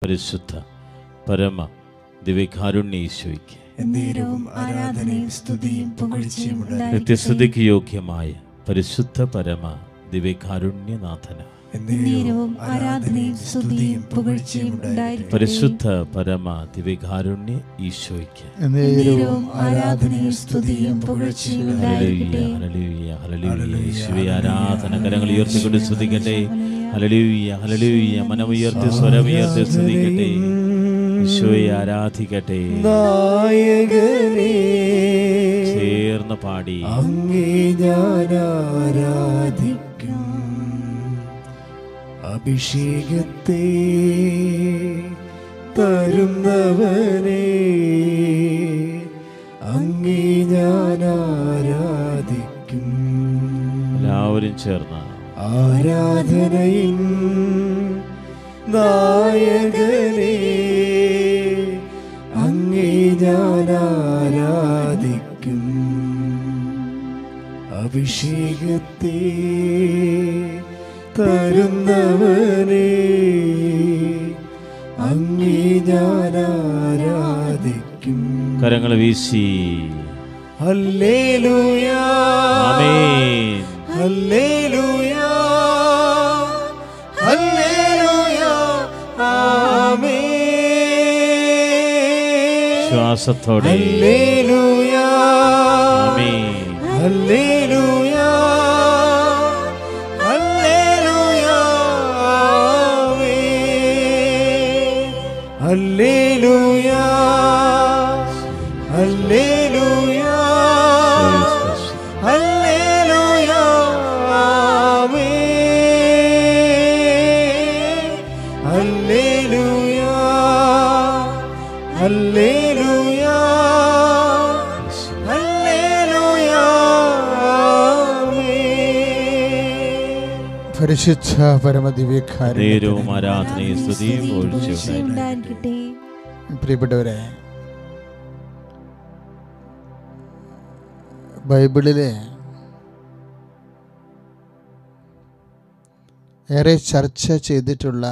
പരിശുദ്ധ പരമ ദിവ്യകാരുണ്യ ഈശോയ്ക്ക് നിത്യസ്തുതിക്ക് യോഗ്യമായ പരിശുദ്ധ പരമ ദിവ്യകാരുണ്യനാഥന പരിശുദ്ധ പരമ ദിവ്യകാരുണ്യ ഈശോയ്ക്ക് ഹല്ലേലൂയ ഹല്ലേലൂയ ഈശോയെ ആരാധന. കരങ്ങൾ ഉയർത്തിക്കൊണ്ട് സ്തുതിക്കട്ടെ. Hallelujah hallelujah. മനമുയർത്തി സ്വരമുയർത്തി സ്തുതിക്കട്ടെ. ഈശോയെ ആരാധിക്കട്ടെ. ചേർന്ന് പാടി അങ്ങേ ഞാൻ ആരാധിക്കും. അഭിഷേകത്തെ തരുന്നവനെ അങ്ങേ ഞാൻ ആരാധിക്കും. എല്ലാവരും ചേർന്ന് ആരാധനയിൻ നായകനെ അങ്ങേ ഞാൻ ആരാധിക്കും. അഭിഷേകത്തെ തരുന്നവനെ അങ്ങേ ഞാൻ ആരാധിക്കും. കരങ്ങൾ വീശി hallelujah amen hallelujah hallelujah amen. ശ്വാസത്തോടെ hallelujah amen hallelujah hallelujah amen. Hallelujah hallelujah hallelujah amen. Hallelujah hallelujah hallelujah amen. പരിശുദ്ധ പരമദിവ്യകാരുണ്യ നേരവും ആരാധനയും സ്തുതിയും ഒഴിച്ചുണ്ടായിരിക്കട്ടെ. പ്രിയപ്പെട്ടവരെ, ബൈബിളിലെ ഏറെ ചർച്ച ചെയ്തിട്ടുള്ള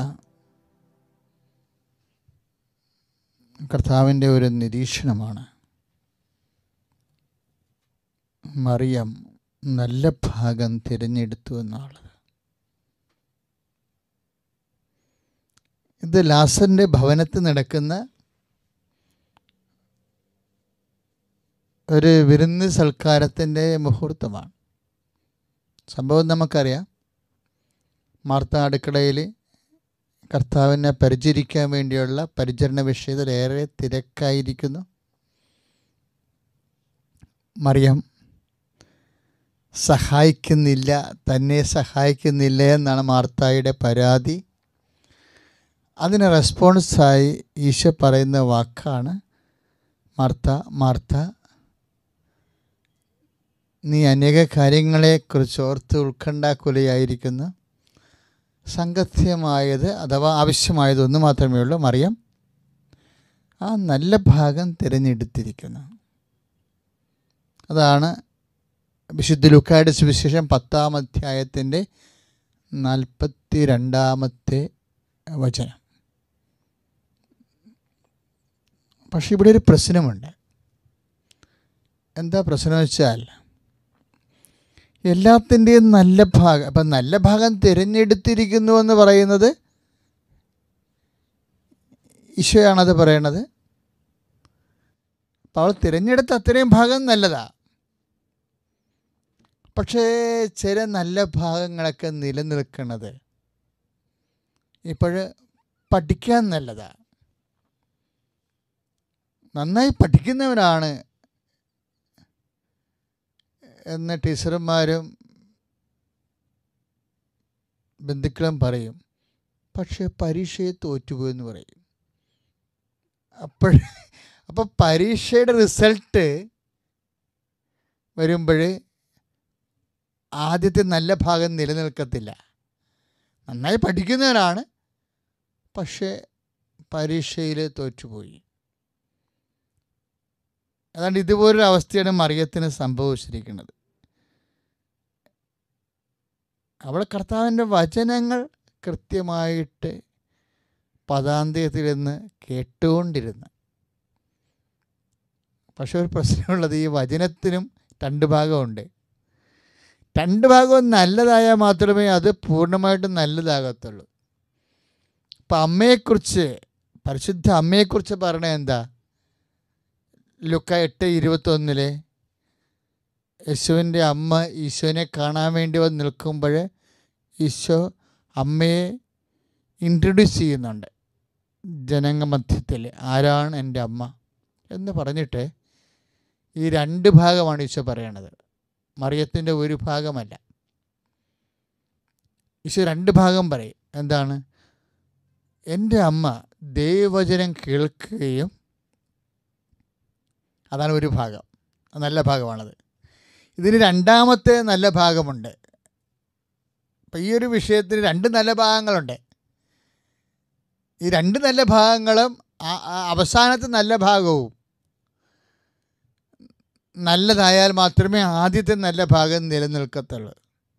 കർത്താവിൻ്റെ ഒരു നിരീക്ഷണമാണ് മറിയം നല്ല ഭാഗം തിരഞ്ഞെടുത്തു എന്നുള്ളത്. ഇത് ലാസറിൻ്റെ ഭവനത്തിൽ നടക്കുന്ന ഒരു വിരുന്ന് സൽക്കാരത്തിൻ്റെ മുഹൂർത്തമാണ്. സംഭവം നമുക്കറിയാം. മാർത്ത അടുക്കളയിൽ കർത്താവിനെ പരിചരിക്കാൻ വേണ്ടിയുള്ള പരിചരണ വിഷയത്തിൽ ഏറെ തിരക്കായിരിക്കുന്നു. മറിയം സഹായിക്കുന്നില്ല, തന്നെ സഹായിക്കുന്നില്ല എന്നാണ് മാർത്തായുടെ പരാതി. അതിന് റെസ്പോൺസായി ഈശോ പറയുന്ന വാക്കാണ്, മാർത്ത മാർത്ത, നീ അനേക കാര്യങ്ങളെക്കുറിച്ച് ഓർത്ത് ഉത്കണ്ഠാകുലയായിരിക്കുന്നു. സംഗത്യമായത് അഥവാ ആവശ്യമായത് ഒന്ന് മാത്രമേ ഉള്ളൂ. മറിയം ആ നല്ല ഭാഗം തിരഞ്ഞെടുത്തിരിക്കുന്നു. അതാണ് വിശുദ്ധ ലൂക്കായുടെ സുവിശേഷം 10-ാം അധ്യായത്തിൻ്റെ 42-ാമത്തെ വചനം. പക്ഷെ ഇവിടെ ഒരു പ്രശ്നമുണ്ട്. എന്താ പ്രശ്നം വെച്ചാൽ, എല്ലാത്തിൻ്റെയും നല്ല ഭാഗം, അപ്പം നല്ല ഭാഗം തിരഞ്ഞെടുത്തിരിക്കുന്നു എന്ന് പറയുന്നത് ഈശോയാണത് പറയണത്. അപ്പോൾ അവൾ തിരഞ്ഞെടുത്ത അത്രയും ഭാഗം നല്ലതാ. പക്ഷേ ചില നല്ല ഭാഗങ്ങളൊക്കെ നിലനിൽക്കുന്നത് ഇപ്പോൾ പഠിക്കാൻ നല്ലതാ. നന്നായി പഠിക്കുന്നവരാണ് എന്ന് ടീച്ചർമാരും ബന്ധുക്കളും പറയും. പക്ഷേ പരീക്ഷയെ തോറ്റുപോയെന്ന് പറയും. അപ്പോൾ പരീക്ഷയുടെ റിസൾട്ട് വരുമ്പോൾ ആദ്യത്തെ നല്ല ഭാഗം നിലനിൽക്കത്തില്ല. നന്നായി പഠിക്കുന്നവരാണ്, പക്ഷേ പരീക്ഷയിൽ തോറ്റുപോയി. അതുകൊണ്ട് ഇതുപോലൊരു അവസ്ഥയാണ് മറിയത്തിന് സംഭവിച്ചിരിക്കുന്നത്. അവൾ കർത്താവിൻ്റെ വചനങ്ങൾ കൃത്യമായിട്ട് പദാന്ത്യത്തിലിരുന്ന് കേട്ടുകൊണ്ടിരുന്നു. പക്ഷെ ഒരു പ്രശ്നമുള്ളത്, ഈ വചനത്തിനും രണ്ട് ഭാഗമുണ്ട്. രണ്ട് ഭാഗവും നല്ലതായാൽ മാത്രമേ അത് പൂർണ്ണമായിട്ടും നല്ലതാകത്തുള്ളൂ. അപ്പം അമ്മയെക്കുറിച്ച്, പരിശുദ്ധ അമ്മയെക്കുറിച്ച് പറയണത് എന്താ? ലുക്ക 8:21 യേശുവിൻ്റെ അമ്മ ഈശോനെ കാണാൻ വേണ്ടി വന്ന് നിൽക്കുമ്പോൾ ഈശോ അമ്മയെ ഇൻട്രൊഡ്യൂസ് ചെയ്യുന്നുണ്ട് ജനമധ്യത്തിൽ. ആരാണ് എൻ്റെ അമ്മ എന്ന് പറഞ്ഞിട്ട് ഈ രണ്ട് ഭാഗമാണ് ഈശോ പറയണത്, മറിയത്തിൻ്റെ ഒരു ഭാഗമല്ല. ഈശോ രണ്ട് ഭാഗം പറയും. എന്താണ്? എൻ്റെ അമ്മ ദൈവവചനം കേൾക്കുകയും, അതാണ് ഒരു ഭാഗം, നല്ല ഭാഗമാണത്. ഇതിന് രണ്ടാമത്തെ നല്ല ഭാഗമുണ്ട്. അപ്പം ഈ ഒരു വിഷയത്തിന് രണ്ട് നല്ല ഭാഗങ്ങളുണ്ട്. ഈ രണ്ട് നല്ല ഭാഗങ്ങളും അവസാനത്തെ നല്ല ഭാഗവും നല്ലതായാൽ മാത്രമേ ആദ്യത്തെ നല്ല ഭാഗം നിലനിൽക്കത്തുള്ളൂ.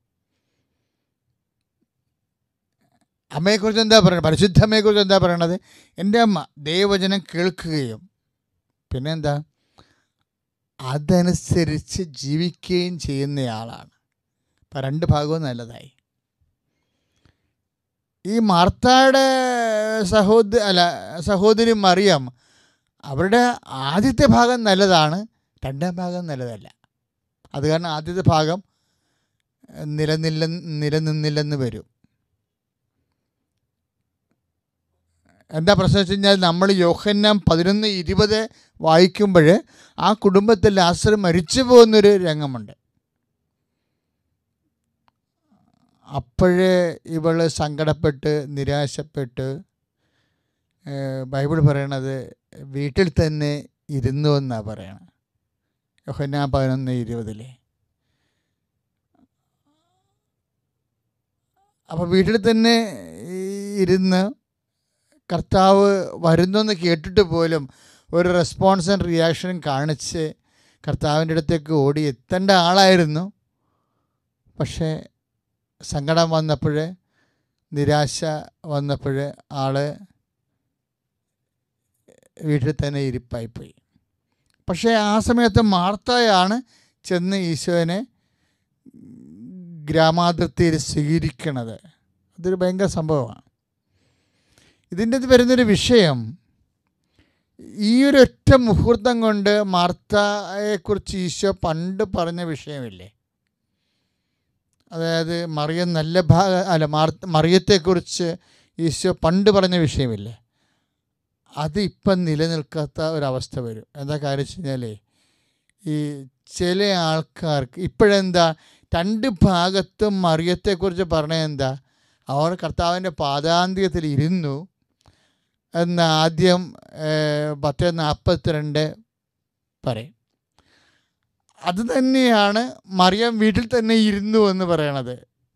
അമ്മയെക്കുറിച്ച് എന്താ പറയുന്നത്? പരിശുദ്ധ അമ്മയെക്കുറിച്ച് എന്താ പറയണത്? എൻ്റെ അമ്മ ദൈവവചനം കേൾക്കുകയും പിന്നെന്താ, അതനുസരിച്ച് ജീവിക്കുകയും ചെയ്യുന്നയാളാണ്. അപ്പം രണ്ട് ഭാഗവും നല്ലതായി. ഈ മാർത്തായുടെ സഹോദരി മറിയം, അവരുടെ ആദ്യത്തെ ഭാഗം നല്ലതാണ്, രണ്ടാം ഭാഗം നല്ലതല്ല. അത് കാരണം ആദ്യത്തെ ഭാഗം നിലനിന്നില്ലെന്ന് വരും. എന്താ പ്രശ്നം വെച്ച് കഴിഞ്ഞാൽ, നമ്മൾ യോഹന്നാൻ 11:20 വായിക്കുമ്പോൾ ആ കുടുംബത്തിൽ ലാസർ മരിച്ചു പോകുന്നൊരു രംഗമുണ്ട്. അപ്പോഴേ ഇവൾ സങ്കടപ്പെട്ട് നിരാശപ്പെട്ട് ബൈബിൾ പറയണത് വീട്ടിൽ തന്നെ ഇരുന്നു എന്നാണ് പറയണത്. യോഹന്നാൻ 11:20. അപ്പോൾ വീട്ടിൽ തന്നെ ഇരുന്ന് കർത്താവ് വരുന്നെന്ന് കേട്ടിട്ട് പോലും ഒരു റെസ്പോൺസ് ആൻഡ് റിയാക്ഷനും കാണിച്ച് കർത്താവിൻ്റെ അടുത്തേക്ക് ഓടി എത്തേണ്ട ആളായിരുന്നു. പക്ഷേ സങ്കടം വന്നപ്പോൾ, നിരാശ വന്നപ്പോൾ ആൾ വീട്ടിൽ തന്നെ ഇരിപ്പായിപ്പോയി. പക്ഷേ ആ സമയത്ത് മാർത്തയാണ് ചെന്ന് ഈശോനെ ഗ്രാമാതിർത്തിയിൽ സ്വീകരിക്കണത്. അതൊരു ഭയങ്കര സംഭവമാണ്. ഇതിൻ്റെ അത് വരുന്നൊരു വിഷയം, ഈ ഒരു ഒറ്റ മുഹൂർത്തം കൊണ്ട് മാർത്തയെക്കുറിച്ച് ഈശോ പണ്ട് പറഞ്ഞ വിഷയമില്ലേ? അതായത് മറിയം നല്ല മറിയത്തെക്കുറിച്ച് ഈശോ പണ്ട് പറഞ്ഞ വിഷയമില്ലേ? അത് ഇപ്പം നിലനിൽക്കാത്ത ഒരവസ്ഥ വരും. എന്താ കാര്യം വെച്ച് കഴിഞ്ഞാൽ, ഈ ചില ആൾക്കാർക്ക് ഇപ്പോഴെന്താ രണ്ട് ഭാഗത്തും മറിയത്തെക്കുറിച്ച് പറഞ്ഞത് എന്താ? അവർ കർത്താവിൻ്റെ പാദാന്ത്യത്തിൽ ഇരുന്നു എന്ന് ആദ്യം 10:42 പറയും. അത് തന്നെയാണ് മറിയം വീട്ടിൽ തന്നെ ഇരുന്നു എന്ന് പറയണത്.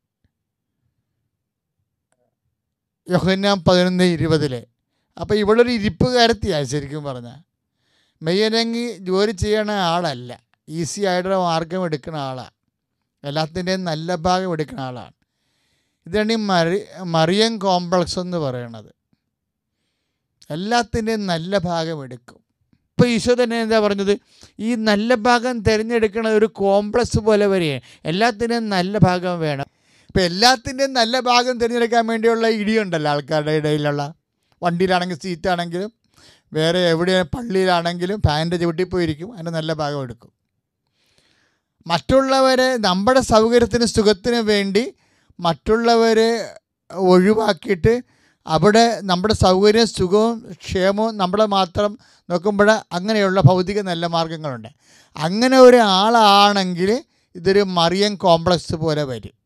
യോഹന്നാൻ 11:20. അപ്പോൾ ഇവളൊരു ഇരിപ്പുകാരത്തിയാണ് ശരിക്കും പറഞ്ഞാൽ. മെയ്യനങ്ങി ജോലി ചെയ്യണ ആളല്ല, ഈസി ആയിട്ടുള്ള മാർഗം എടുക്കുന്ന ആളാണ്, എല്ലാത്തിൻ്റെയും നല്ല ഭാഗം എടുക്കുന്ന ആളാണ്. ഇതാണ് ഈ മറിയം കോംപ്ലക്സ് എന്ന് പറയണത്. എല്ലാത്തിൻ്റെയും നല്ല ഭാഗം എടുക്കും. ഇപ്പോൾ ഈശോ തന്നെ എന്താ പറഞ്ഞത്? ഈ നല്ല ഭാഗം തിരഞ്ഞെടുക്കണ ഒരു കോംപ്ലക്സ് പോലെ വരികയാണ്. എല്ലാത്തിൻ്റെയും നല്ല ഭാഗം വേണം. ഇപ്പോൾ എല്ലാത്തിൻ്റെയും നല്ല ഭാഗം തിരഞ്ഞെടുക്കാൻ വേണ്ടിയുള്ള ഇടിയുണ്ടല്ലോ ആൾക്കാരുടെ ഇടയിലുള്ള. വണ്ടിയിലാണെങ്കിൽ സീറ്റാണെങ്കിലും വേറെ എവിടെ പള്ളിയിലാണെങ്കിലും ഫാനിൻ്റെ ചവിട്ടി പോയിരിക്കും, അതിൻ്റെ നല്ല ഭാഗം എടുക്കും. മറ്റുള്ളവരെ നമ്മുടെ സൗകര്യത്തിന് സുഖത്തിന് വേണ്ടി മറ്റുള്ളവരെ ഒഴിവാക്കിയിട്ട് അവിടെ നമ്മുടെ സൗകര്യവും സുഖവും ക്ഷേമവും നമ്മളെ മാത്രം നോക്കുമ്പോൾ അങ്ങനെയുള്ള ഭൗതിക നല്ല മാർഗങ്ങളുണ്ട്. അങ്ങനെ ഒരാളാണെങ്കിൽ ഇതൊരു മറിയം കോംപ്ലക്സ് പോലെ വരും.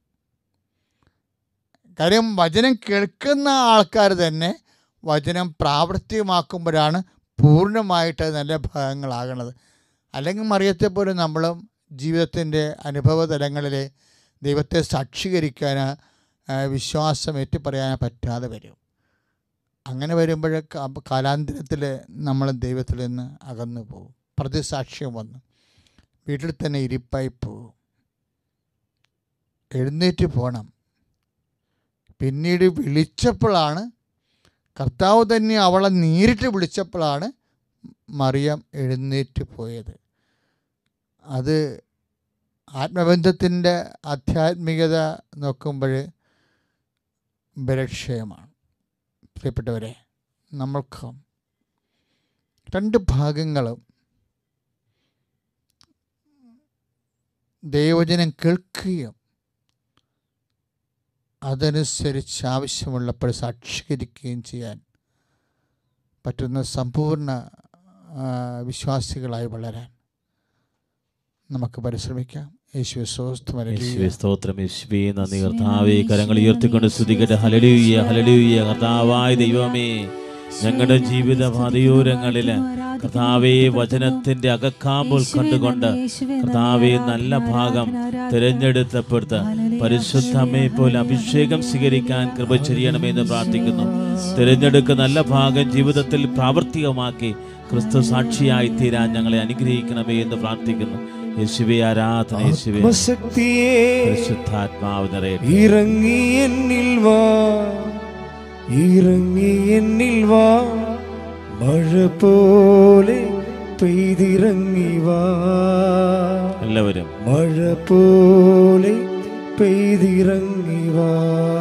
കാര്യം വചനം കേൾക്കുന്ന ആൾക്കാർ തന്നെ വചനം പ്രാവർത്തികമാക്കുമ്പോഴാണ് പൂർണ്ണമായിട്ട് നല്ല ഭാഗങ്ങളാകണത്. അല്ലെങ്കിൽ മറിയത്തെപ്പോലെ നമ്മളും ജീവിതത്തിൻ്റെ അനുഭവ തലങ്ങളിൽ ദൈവത്തെ സാക്ഷീകരിക്കാൻ വിശ്വാസം ഏറ്റുപറയാൻ പറ്റാതെ വരും. അങ്ങനെ വരുമ്പോൾ കാലാന്തരത്തിൽ നമ്മൾ ദൈവത്തിൽ നിന്ന് അകന്നു പോകും. പ്രതിസാക്ഷ്യം വന്നു വീട്ടിൽ തന്നെ ഇരിപ്പായി പോകും. എഴുന്നേറ്റ് പോകണം. പിന്നീട് വിളിച്ചപ്പോഴാണ് കർത്താവ് തന്നെ അവളെ നേരിട്ട് വിളിച്ചപ്പോഴാണ് മറിയം എഴുന്നേറ്റ് പോയത്. അത് ആത്മബന്ധത്തിൻ്റെ ആധ്യാത്മികത നോക്കുമ്പോൾ ബലക്ഷയമാണ്. പ്രിയപ്പെട്ടവരെ, നമ്മൾക്ക് രണ്ട് ഭാഗങ്ങളും ദൈവവചനം കേൾക്കുകയും അതനുസരിച്ച് ആവശ്യമുള്ളപ്പോൾ സാക്ഷീകരിക്കുകയും ചെയ്യാൻ പറ്റുന്ന സമ്പൂർണ്ണ വിശ്വാസികളായി വളരാൻ നമുക്ക് പരിശ്രമിക്കാം. യേശുവേ സ്തോത്രം. യേശുവേ നന്ദി. കർത്താവേ, കരങ്ങൾ ഉയർത്തിക്കൊണ്ട് സ്തുതിക്കട്ടെ. Hallelujah, hallelujah. കർത്താവായ ദൈവമേ, ഞങ്ങളുടെ ജീവിത പാതയോരങ്ങളിൽ കർത്താവേ വചനത്തിന്റെ അകക്കാമ്പുകൾ കണ്ടുകൊണ്ട് കർത്താവേ നല്ല ഭാഗം തിരഞ്ഞെടുത്തപ്പെടുത്ത് പരിശുദ്ധമേ പോലെ അഭിഷേകം സ്വീകരിക്കാൻ കൃപ ചെയ്യണമെന്ന് പ്രാർത്ഥിക്കുന്നു. തിരഞ്ഞെടുക്കുന്ന നല്ല ഭാഗം ജീവിതത്തിൽ പ്രാവർത്തികമാക്കി ക്രിസ്തു സാക്ഷിയായി തീരാൻ ഞങ്ങളെ അനുഗ്രഹിക്കണമേ എന്ന് പ്രാർത്ഥിക്കുന്നു. യേശുവേ ആരാധന. യേശുവേ പരിശുദ്ധാത്മാവ് നിറയട്ടെ. ഇറങ്ങി എന്നിൽ വാ, ഇറങ്ങി എന്നിൽ വാ, മഴ പോലെ പെയ്തിറങ്ങി വാ. എല്ലാവരും മഴ പോലെ പെയ്തിറങ്ങി വാ.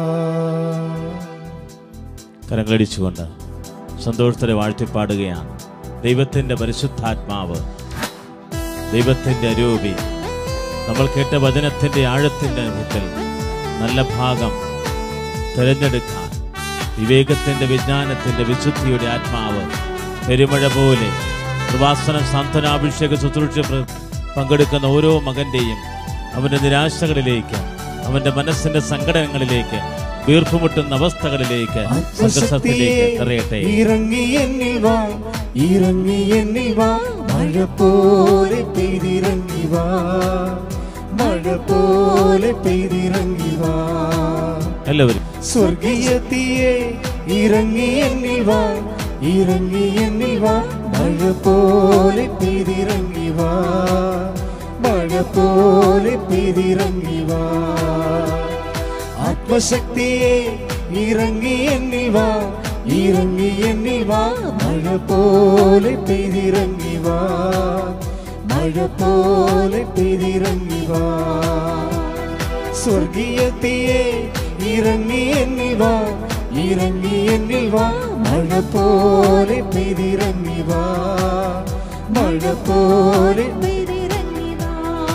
കരങ്ങളടിച്ചുകൊണ്ട് സന്തോഷത്തോടെ വാഴ്ത്തിപ്പാടുകയാണ്. ദൈവത്തിൻ്റെ പരിശുദ്ധാത്മാവ്, ദൈവത്തിൻ്റെ അരൂപി, നമ്മൾ കേട്ട വചനത്തിൻ്റെ ആഴത്തിൻ്റെ അനുഭവത്തിൽ നല്ല ഭാഗം തിരഞ്ഞെടുക്കാൻ വിവേകത്തിൻ്റെ, വിജ്ഞാനത്തിൻ്റെ, വിശുദ്ധിയുടെ ആത്മാവ് പെരുമഴ പോലെ കൃപാസനം സാന്ത്വനാഭിഷേക ശുശ്രൂഷ പങ്കെടുക്കുന്ന ഓരോ മകൻ്റെയും അവൻ്റെ നിരാശകളിലേക്ക്, അവൻ്റെ മനസ്സിൻ്റെ സങ്കടങ്ങളിലേക്ക്, വീർപ്പുമുട്ടുന്ന അവസ്ഥകളിലേക്ക് നിറയട്ടെ. ഇറങ്ങി എന്നിൽ വാ, ഇറങ്ങി എന്നിൽ വാ, മഴ പോലെ പെയ്തിറങ്ങി വാ, മഴ പോലെ പെയ്തിറങ്ങി വാ. എല്ലാവരും സ്വർഗീയത്തിയെ ഇറങ്ങി എന്നിൽ വാ, ഇറങ്ങി എന്നിൽ വാ, മഴ പോലെ പെയ്തിറങ്ങി വാ, മഴ പോലെ പെയ്തിറങ്ങി വാ. ആത്മശക്തിയെ ഇറങ്ങി എന്നിൽ വാ, ഇറങ്ങി എന്നിൽ വാ, മഴ പോലെ പെയ്തിറങ്ങി വാ, മഴ പോലെ പെയ്തിറങ്ങി വാ. സ്വർഗീയത്തിയെ ഇറങ്ങി എന്നിൽ വാ, ഇറങ്ങി എന്നിൽ വാ, മഴ പോലെ പെയ്തിറങ്ങി വാ, മഴ പോലെ പെയ്തിറങ്ങി വാ.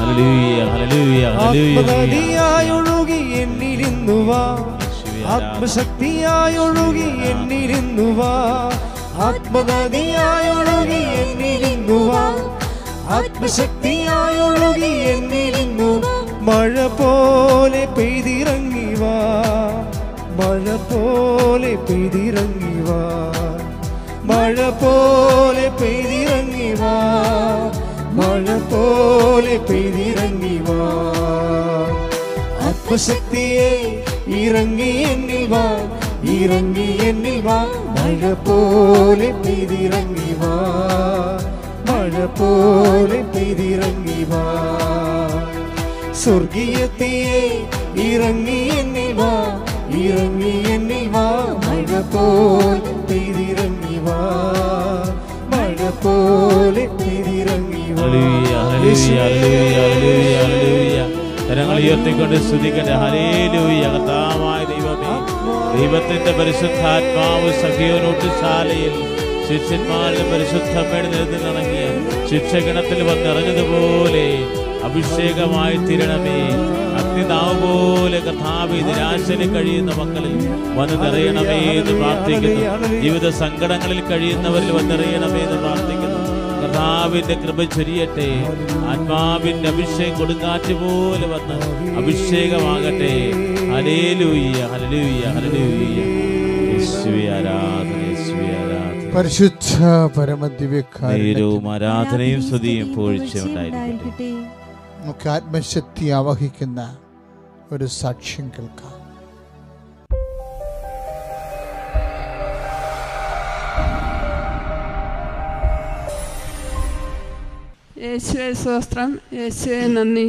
ആത്മനദിയായൊഴുകി എന്നിലിന്നു വാ, ആത്മശക്തിയായൊഴുകി എന്നിലിന്നു വാ, ആത്മനദിയായൊഴുകി എന്നിലിന്നു വാ, ആത്മശക്തിയായൊഴുകി എന്നിലിന്നു വാ. മഴ പോലെ പെയ്തിറങ്ങി വാ, മഴ പോലെ പെയ്തിറങ്ങി വാ, മഴ പോലെ പെയ്തിറങ്ങി വാ, മഴ പോലെ പെയ്തിറങ്ങി വാ. ആത്മശക്തിയെ ഇറങ്ങി എന്നിൽ വാ, ഇറങ്ങി എന്നിൽ വാ, മഴ പോലെ പെയ്തിറങ്ങി വാ, മഴ പോലെ പെയ്തിറങ്ങി വാ. സ്വർഗീയത്തിയെ ഇറങ്ങി എന്നിൽ വാ, ഇറങ്ങി എന്നിൽ വാ, മഴ പോലെ പെയ്തിറങ്ങി വാ, മഴ പോലെ പെയ്തിറങ്ങി വാ. കരങ്ങൾ ഉയർത്തിക്കൊണ്ട് സ്തുതിക്കട്ടെ. ഹല്ലേലൂയ. കർത്താവായ ദൈവമേ, ദൈവത്തിന്റെ പരിശുദ്ധാത്മാവ് സഖിയോനൂട്ടുശാലയിൽ ശിഷ്യന്മാരുടെ പരിശുദ്ധമ്മയുടെ നേതൃത്വം നടങ്ങിയ ശിക്ഷഗണത്തിൽ വന്നിറങ്ങുന്നതുപോലെ അഭിഷേകമായി തീരണമേ. അഗ്നിനാവ് പോലെ കർത്താവേ നിരാശയിൽ കഴിയുന്ന മക്കളിൽ വന്ന് നിറയണമേ എന്ന് പ്രാർത്ഥിക്കുന്നു. ജീവിത സങ്കടങ്ങളിൽ കഴിയുന്നവരിൽ വന്നിറയണമേ എന്ന് പ്രാർത്ഥിക്കുന്നു. കർത്താവിന്റെ കൃപ ചൊരിയട്ടെ. ആത്മാവിന്റെ അഭിഷേകം കൊടുങ്കാറ്റ് പോലെ വന്ന് അഭിഷേകമാകട്ടെ. Hallelujah, hallelujah, hallelujah. യേശുവേ ആരാധന, യേശുവേ ആരാധന. പരിശുദ്ധ പരമദിവ്യകാരുണ്യവും ആരാധനയും സ്തുതിയും പോഴ്ചയുണ്ടായിരിക്കട്ടെ. നമുക്ക് ആത്മശക്തി ആവഹിക്കുന്ന ഒരു സാക്ഷ്യം കേൾക്കാം. യേശുവേ സ്തോത്രം, യേശുവേ നന്ദി.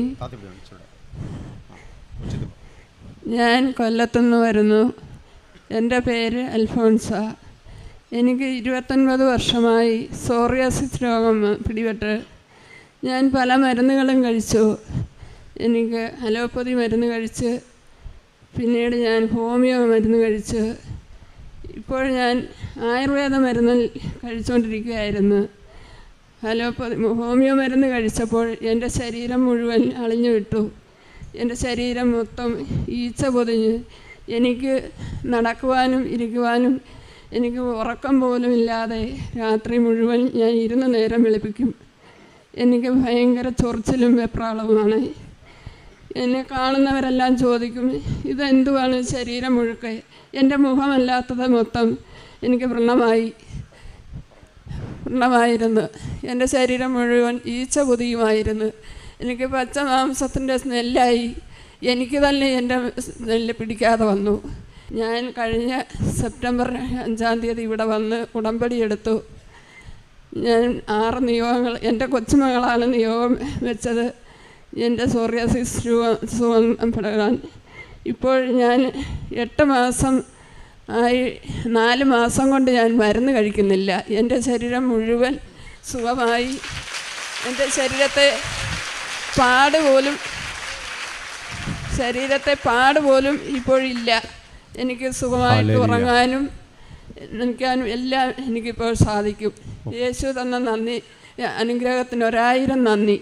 ഞാൻ കൊല്ലത്തുനിന്ന് വരുന്നു. എൻ്റെ പേര് അൽഫോൺസ. എനിക്ക് 29 വർഷമായി സോറിയാസിസ് രോഗം പിടിപെട്ട് ഞാൻ പല മരുന്നുകളും കഴിച്ചു. എനിക്ക് അലോപ്പതി മരുന്ന് കഴിച്ച്, പിന്നീട് ഞാൻ ഹോമിയോ മരുന്ന് കഴിച്ച്, ഇപ്പോൾ ഞാൻ ആയുർവേദ മരുന്ന് കഴിച്ചുകൊണ്ടിരിക്കുകയായിരുന്നു. ഹോമിയോ മരുന്ന് കഴിച്ചപ്പോൾ എൻ്റെ ശരീരം മുഴുവൻ അളിഞ്ഞു വിട്ടു. എൻ്റെ ശരീരം മൊത്തം ഈച്ച പൊതിഞ്ഞ് എനിക്ക് നടക്കുവാനും ഇരിക്കുവാനും എനിക്ക് ഉറക്കം പോലും ഇല്ലാതെ രാത്രി മുഴുവൻ ഞാൻ ഇരുന്ന് നേരം വെളുപ്പിക്കും. എനിക്ക് ഭയങ്കര ചൊറിച്ചിലും വെപ്രാളവുമാണ്. എന്നെ കാണുന്നവരെല്ലാം ചോദിക്കും, ഇതെന്തുവാണ് ശരീരം മുഴുക്കെ? എൻ്റെ മുഖമല്ലാത്തത് മൊത്തം എനിക്ക് വ്രണമായിരുന്നു. എൻ്റെ ശരീരം മുഴുവൻ ഈച്ച പൊതിയുമായിരുന്നു. എനിക്ക് പച്ച മാംസത്തിൻ്റെ സ്മെല്ലായി. എനിക്ക് തന്നെ എൻ്റെ സ്മെല്ല് പിടിക്കാതെ വന്നു. ഞാൻ കഴിഞ്ഞ സെപ്റ്റംബർ 5-ാം തീയതി ഇവിടെ വന്ന് ഉടമ്പടി എടുത്തു. ഞാൻ 6 നിയോഗങ്ങൾ, എൻ്റെ കൊച്ചുമകളാണ് നിയോഗം വെച്ചത് എൻ്റെ സോറിയാസിസ് സുഖപ്പെടാൻ. ഇപ്പോൾ ഞാൻ 8 മാസം ആയി. 4 മാസം കൊണ്ട് ഞാൻ മരുന്ന് കഴിക്കുന്നില്ല. എൻ്റെ ശരീരം മുഴുവൻ സുഖമായി. എൻ്റെ ശരീരത്തെ പാടുപോലും ഇപ്പോഴില്ല. എനിക്ക് സുഖമായിട്ട് ഉറങ്ങാനും നിൽക്കാനും എല്ലാം എനിക്കിപ്പോൾ സാധിക്കും. യേശു തന്ന നന്ദി, അനുഗ്രഹത്തിന് 1000 നന്ദി.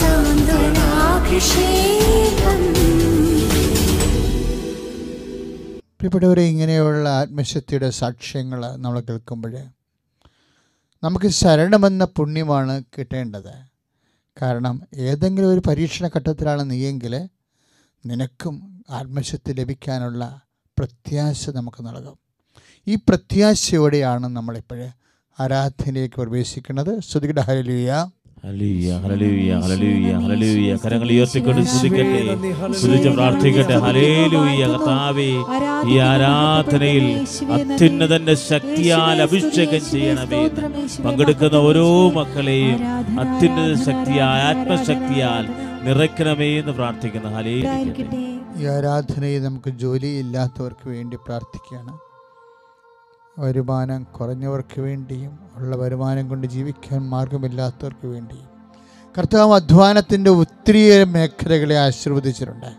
പ്രിയപ്പെട്ടവരെ, ഇങ്ങനെയുള്ള ആത്മശക്തിയുടെ സാക്ഷ്യങ്ങൾ നമ്മൾ കേൾക്കുമ്പോൾ നമുക്ക് ശരണമെന്ന പുണ്യമാണ് കിട്ടേണ്ടത്. കാരണം ഏതെങ്കിലും ഒരു പരീക്ഷണ ഘട്ടത്തിലാണ് നീയെങ്കിൽ നിനക്കും ആത്മശക്തി ലഭിക്കാനുള്ള പ്രത്യാശ നമുക്ക് നൽകും. ഈ പ്രത്യാശയോടെയാണ് നമ്മളിപ്പോൾ ആരാധനയിലേക്ക് പ്രവേശിക്കുന്നത്. സ്തുതിക്കട്ടെ, hallelujah. Hallelujah, hallelujah, hallelujah, hallelujah. കരങ്ങൾ ഉയർത്തിക്കൊണ്ട് സ്തുതിക്കട്ടെ, സ്തുതിച്ച് പ്രാർത്ഥിക്കട്ടെ. ഹല്ലേലൂയ. കർത്താവേ, ഈ ആരാധനയിൽ അത്യുന്നതന്റെ ശക്തിയാൽ അഭിഷേകം ചെയ്യണമേ. പങ്കെടുക്കുന്ന ഓരോ മക്കളെയും അത്യുന്നത ശക്തിയാൽ, ആത്മശക്തിയാൽ നിറയ്ക്കണമേ എന്ന് പ്രാർത്ഥിക്കുന്നു. ഹല്ലേലൂയ. ഈ ആരാധനയിൽ നമുക്ക് ജോലിയില്ലാത്തവർക്ക് വേണ്ടി പ്രാർത്ഥിക്കുകയാണ്. വരുമാനം കുറഞ്ഞവർക്ക് വേണ്ടിയും ഉള്ള വരുമാനം കൊണ്ട് ജീവിക്കാൻ മാർഗമില്ലാത്തവർക്ക് വേണ്ടിയും കർത്താവ് അധ്വാനത്തിൻ്റെ ഒത്തിരിയേറെ മേഖലകളെ ആശീർവദിച്ചിട്ടുണ്ട്.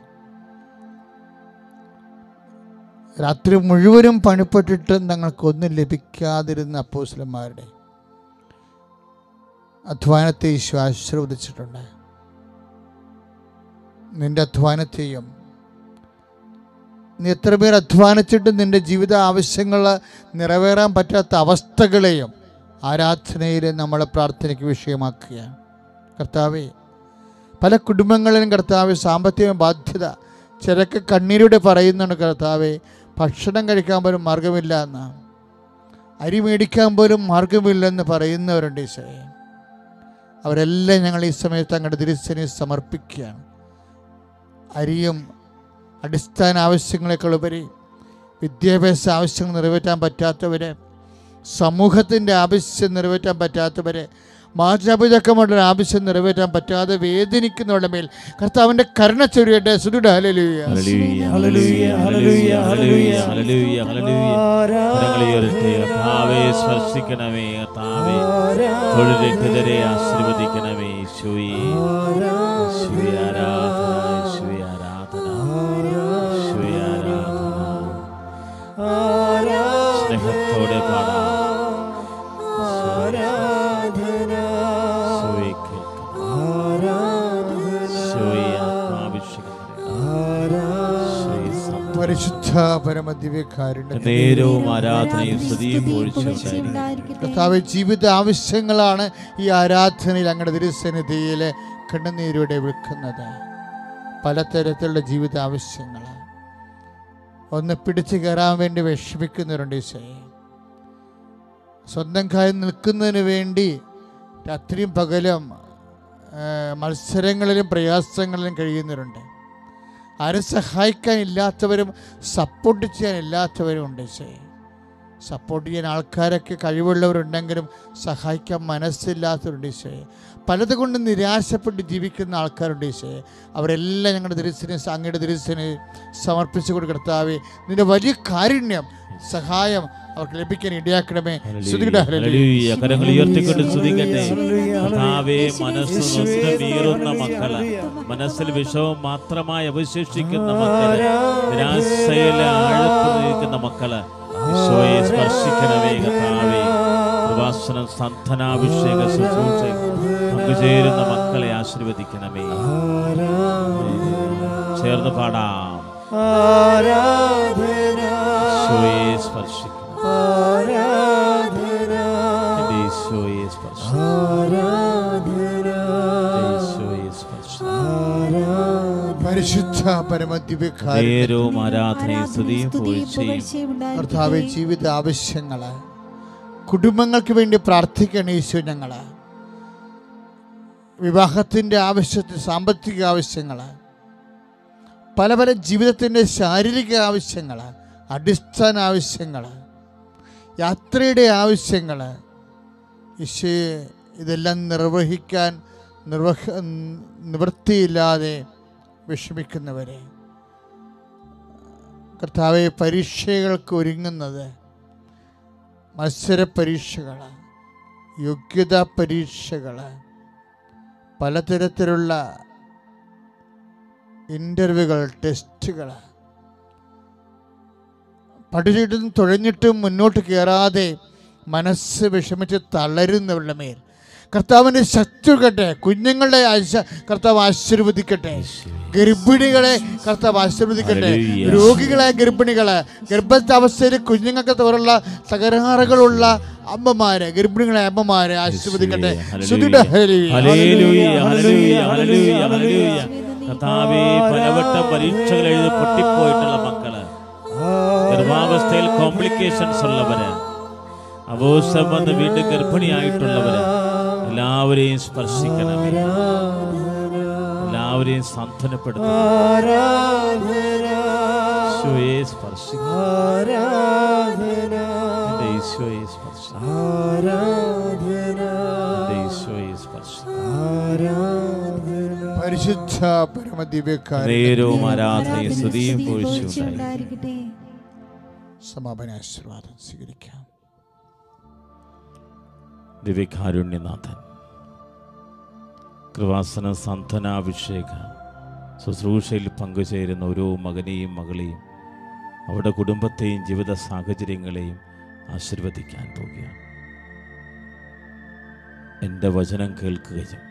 രാത്രി മുഴുവനും പണിപ്പെട്ടിട്ട് തങ്ങൾക്കൊന്നും ലഭിക്കാതിരുന്ന അപ്പോസ്തലന്മാരുടെ അധ്വാനത്തെ ഈശോ ആശീർവദിച്ചിട്ടുണ്ട്. നിന്റെ അധ്വാനത്തെയും നീ എത്ര പേർ അധ്വാനിച്ചിട്ടും നിൻ്റെ ജീവിത ആവശ്യങ്ങൾ നിറവേറാൻ പറ്റാത്ത അവസ്ഥകളെയും ആരാധനയിൽ നമ്മൾ പ്രാർത്ഥനയ്ക്ക് വിഷയമാക്കുകയാണ്. കർത്താവേ, പല കുടുംബങ്ങളിലും കർത്താവേ സാമ്പത്തിക ബാധ്യത, ചിലക്ക് കണ്ണീരോടെ പറയുന്നുണ്ട് കർത്താവേ, ഭക്ഷണം കഴിക്കാൻ പോലും മാർഗമില്ല എന്ന്, അരി മേടിക്കാൻ പോലും മാർഗമില്ലെന്ന് പറയുന്നവരുണ്ട് ഈശോയെ. അവരെല്ലാം ഞങ്ങൾ ഈ സമയത്ത് അങ്ങയുടെ തിരുസേനയെ സമർപ്പിക്കുകയാണ്. അരിയും അടിസ്ഥാന ആവശ്യങ്ങളെക്കാൾ ഉപരി വിദ്യാഭ്യാസ ആവശ്യങ്ങൾ നിറവേറ്റാൻ പറ്റാത്തവർ, സമൂഹത്തിൻ്റെ ആവശ്യം നിറവേറ്റാൻ പറ്റാത്തവർ, മാതാപിതാക്കന്മാരുടെ ആവശ്യം നിറവേറ്റാൻ പറ്റാതെ വേദനിക്കുന്നവരുടെ മേൽ കർത്താവിൻ്റെ കരുണ ചൊരിയട്ടെ. സ്തുതിക്കട്ടെ, hallelujah. Hallelujah, hallelujah, hallelujah, hallelujah, hallelujah, hallelujah. കരങ്ങൾ ഉയർത്തി കർത്താവേ സ്പർശിക്കണമേ. കർത്താവേ, തൊഴിലെത്തിയവരെ ആശീർവദിക്കണമേ. ഈശോയേ, ഈശോയെ ആരാധന, ഈശോയെ ആരാധന, ഈശോയെ ആരാധന. സ്നേഹത്തോടെ പാടാം. പരിശുദ്ധ പരമദിവ്യകാരുണ്യം നേരവും ആരാധനയും സ്തുതിയും പൊഴിച്ചുകൊണ്ടായിരിക്കും. കർത്താവേ, ജീവിത ആവശ്യങ്ങളാണ് ഈ ആരാധനയിൽ അങ്ങയുടെ തിരുസന്നിധിയിൽ കണ്ണുനീരോടെ വിൽക്കുന്നത്. പലതരത്തിലുള്ള ജീവിത ആവശ്യങ്ങൾ ഒന്ന് പിടിച്ചു കയറാൻ വേണ്ടി വിഷമിക്കുന്നവരുണ്ട് ഈശോയെ. സ്വന്തം കാര്യം നിൽക്കുന്നതിന് വേണ്ടി രാത്രിയും പകലും മത്സരങ്ങളിലും പ്രയാസങ്ങളിലും കഴിയുന്നവരുണ്ട്. ആരും സഹായിക്കാനില്ലാത്തവരും സപ്പോർട്ട് ചെയ്യാനില്ലാത്തവരും ഉണ്ട് ഈശോയെ. സപ്പോർട്ട് ചെയ്യാൻ ആൾക്കാരൊക്കെ കഴിവുള്ളവരുണ്ടെങ്കിലും സഹായിക്കാൻ മനസ്സില്ലാത്തവരുണ്ട് ഈശോയെ. പലതുകൊണ്ട് നിരാശപ്പെട്ട് ജീവിക്കുന്ന ആൾക്കാരുണ്ട് ഈശോയെ. അവരെല്ലാം ഞങ്ങളുടെ തിരുസേനയെ, അങ്ങയുടെ തിരുസേനയെ സമർപ്പിച്ചു കൊടുക്കുക. കർത്താവേ, നിന്റെ വലിയ കാരുണ്യം, സഹായം അവർക്ക് ലഭിക്കാൻ ഇടയാക്കണമേ. ഹല്ലേലൂയ. കരങ്ങൾ ഉയർത്തിക്കൊണ്ട് സ്തുതിക്കട്ടെ. കർത്താവേ, മനസ്സ് നൊന്ത് വീറുന്ന മക്കള്, മനസ്സിൽ വിഷവും മാത്രമായി അവശേഷിക്കുന്ന മക്കള്, നിരാശയിലെ ആഴത്തിൽ നിൽക്കുന്ന മക്കള് ഈശോയെ സ്പർശിക്കണമേ. കർത്താവേ, കൃപാസനം സന്താനാഭിഷേക ശുശ്രൂഷയിൽ പങ്കുചേരുന്ന മക്കളെ ആശീർവദിക്കണമേ. ചേർന്ന് പാടാം. ഈശോയെ സ്പർശിക്കണം, ഈശോയെ സ്പർശിക്കണം. പരിശുദ്ധ പരമദിവ്യകാരുണ്യവും ആരാധനയും സ്തുതിയും പുകഴ്ചയും കർത്താവേ, ജീവിത ആവശ്യങ്ങള്, കുടുംബങ്ങൾക്ക് വേണ്ടി പ്രാർത്ഥിക്കണം ഈശോ. ഞങ്ങള് വിവാഹത്തിൻ്റെ ആവശ്യത്തിൽ, സാമ്പത്തിക ആവശ്യങ്ങള്, പല പല ജീവിതത്തിൻ്റെ ശാരീരിക ആവശ്യങ്ങൾ, അടിസ്ഥാന ആവശ്യങ്ങൾ, യാത്രയുടെ ആവശ്യങ്ങൾ, ഈശോയെ ഇതെല്ലാം നിർവഹിക്കാൻ നിവൃത്തിയില്ലാതെ വിഷമിക്കുന്നവരെ, കർത്താവെ, പരീക്ഷകൾക്ക് ഒരുങ്ങുന്നത്, മത്സര പരീക്ഷകൾ, യോഗ്യതാ പരീക്ഷകൾ, പലതരത്തിലുള്ള ഇൻ്റർവ്യൂകൾ, ടെസ്റ്റുകൾ, പഠിച്ചിട്ടും തുഴഞ്ഞിട്ടും മുന്നോട്ട് കയറാതെ മനസ്സ് വിഷമിച്ച് തളരുന്നവരുടെ മേൽ കർത്താവിൻ്റെ ശക്തി കൊടുക്കട്ടെ. കുഞ്ഞുങ്ങളെ കർത്താവ് ആശീർവദിക്കട്ടെ. ഗർഭിണികളെ കർത്താവ് ആശീർവദിക്കട്ടെ. രോഗികളെ, ഗർഭിണികളെ, ഗർഭാവസ്ഥയിൽ കുഞ്ഞുങ്ങൾക്ക് തോറുള്ള തകരാറുകളുള്ള അമ്മമാരെ, ഗർഭിണികളെ അമ്മമാരെ ആശീർവദിക്കട്ടെ. കർത്താവേ, പലവട്ടം പരീക്ഷകൾ എഴുതി പൊട്ടിപ്പോയിട്ടുള്ള മക്കള്, ഗർഭാവസ്ഥയിൽ കോംപ്ലിക്കേഷൻസ് ഉള്ളവര്, അബോസം വന്ന് വീണ്ടും ഗർഭിണിയായിട്ടുള്ളവര്, എല്ലാവരെയും സ്പർശിക്കണമേ. എല്ലാവരെയും സാന്ത്വനപ്പെടുത്തണം. ഈശോയെ സ്പർശിക്കണം, ഈശോയെ സ്പർശിക്കണം, ഈശോയെ സ്പർശിക്കണം. പരിശുദ്ധ പരമദിവ്യകാരുണ്യവും ആരാധനയും സ്തുതിയും പുകഴ്ചയും സമാപന ആശീർവാദം സ്വീകരിക്കാം. ദിവ്യകാരുണ്യനാഥൻ, കൃപാസന സാന്ത്വനാഭിഷേക ശുശ്രൂഷയിൽ പങ്കുചേരുന്ന ഓരോ മകനെയും മകളെയും, അവരുടെ കുടുംബത്തെയും ജീവിത സാഹചര്യങ്ങളെയും ആശീർവദിക്കാൻ പോവുകയാണ്. എൻ്റെ വചനം കേൾക്കുകയും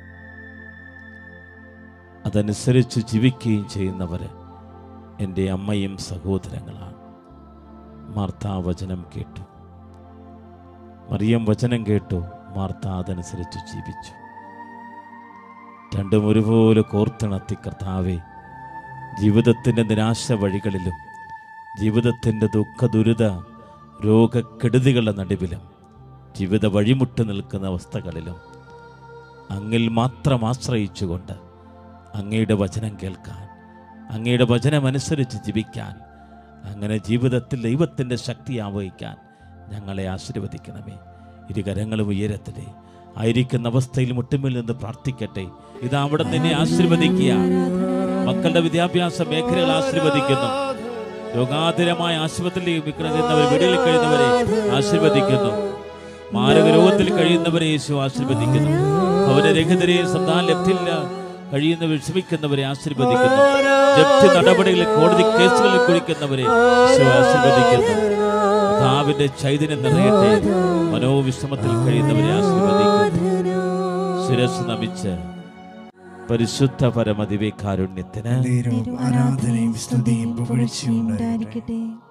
അതനുസരിച്ച് ജീവിക്കുകയും ചെയ്യുന്നവർ എൻ്റെ അമ്മയും സഹോദരങ്ങളാണ്. മാർത്ത വചനം കേട്ടു, മറിയം വചനം കേട്ടു, മാർത്ത അതനുസരിച്ച് ജീവിച്ചു. രണ്ടും ഒരുപോലെ കോർത്തിണത്തി കർത്താവേ, ജീവിതത്തിൻ്റെ നിരാശ വഴികളിലും ജീവിതത്തിൻ്റെ ദുഃഖ ദുരിത രോഗക്കെടുതികളുടെ നടുവിലും ജീവിത വഴിമുട്ട് നിൽക്കുന്ന അവസ്ഥകളിലും അങ്ങിൽ മാത്രം ആശ്രയിച്ചുകൊണ്ട് അങ്ങയുടെ വചനം കേൾക്കാൻ, അങ്ങയുടെ വചനമനുസരിച്ച് ജീവിക്കാൻ, അങ്ങനെ ജീവിതത്തിൽ ദൈവത്തിൻ്റെ ശക്തി ആവഹിക്കാൻ ഞങ്ങളെ ആശീർവദിക്കണമേ. ഇരുകരങ്ങളും ഉയരത്തിലെ ആയിരിക്കുന്ന അവസ്ഥയിൽ മുട്ടുമിൽ നിന്ന് പ്രാർത്ഥിക്കട്ടെ. ഇത് അവിടെ നിന്നെ ആശീർവദിക്കുക. മക്കളുടെ വിദ്യാഭ്യാസ മേഖലകൾ ആശീർവദിക്കുന്നു. രോഗാതുരമായ ആശുപത്രിയിൽ കഴിയുന്നവരെ, വീടുകളിൽ കഴിയുന്നവരെ ആശീർവദിക്കുന്നു. മാരക രോഗത്തിൽ കഴിയുന്നവരെ യേശു ആശീർവദിക്കുന്നു. ഭവനരഹിതരെയും സന്താന ലബ്ധിയില്ല കഴിയുന്നവർ ശ്രമിക്കുന്നവരെ ആശീർവദിക്കുന്നു. ജപ്തി നടപടികളിൽ, കോടതി കേസുകളിൽ കുഴിക്കുന്നവരെ യേശു ആശീർവദിക്കുന്നു. കർത്താവിന്റെ ചൈതന്യം നിറയട്ടെ. മനോവിശ്രമത്തിൽ കഴിയുന്നവരെ ആശീർവദിക്കുന്നു. ശിരസ് നമിച്ച് പരിശുദ്ധ പരമദിവ്യകാരുണ്യത്തിന് ആരാധനയും സ്തുതിയും പുകഴ്ചയും ഉണ്ടായിരിക്കട്ടെ.